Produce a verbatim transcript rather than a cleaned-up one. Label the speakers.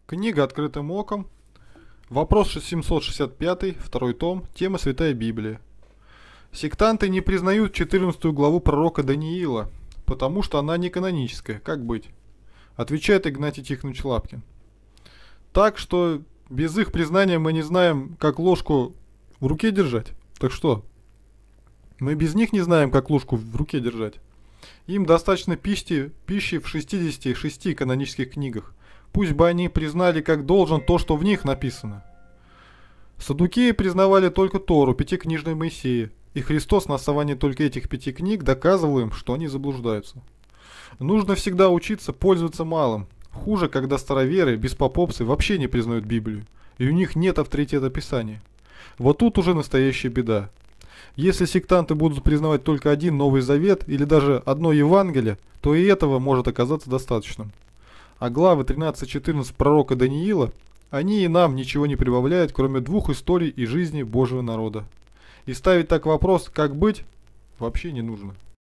Speaker 1: Книга «Открытым оком». Вопрос семьсот шестьдесят пять, второй том, тема Святая Библия. Сектанты не признают четырнадцатую главу пророка Даниила, потому что она не каноническая. Как быть? Отвечает Игнатий Тихонович Лапкин. Так что без их признания мы не знаем, как ложку в руке держать. Так что? Мы без них не знаем, как ложку в руке держать. Им достаточно пищи, пищи в шестидесяти шести канонических книгах. Пусть бы они признали как должен то, что в них написано. Саддукеи признавали только Тору, пятикнижной Моисея, и Христос на основании только этих пяти книг доказывал им, что они заблуждаются. Нужно всегда учиться пользоваться малым. Хуже, когда староверы, беспоповцы вообще не признают Библию, и у них нет авторитета Писания. Вот тут уже настоящая беда. Если сектанты будут признавать только один Новый Завет или даже одно Евангелие, то и этого может оказаться достаточным. А главы тринадцать-четырнадцать пророка Даниила, они и нам ничего не прибавляют, кроме двух историй и жизни Божьего народа. И ставить так вопрос, как быть, вообще не нужно.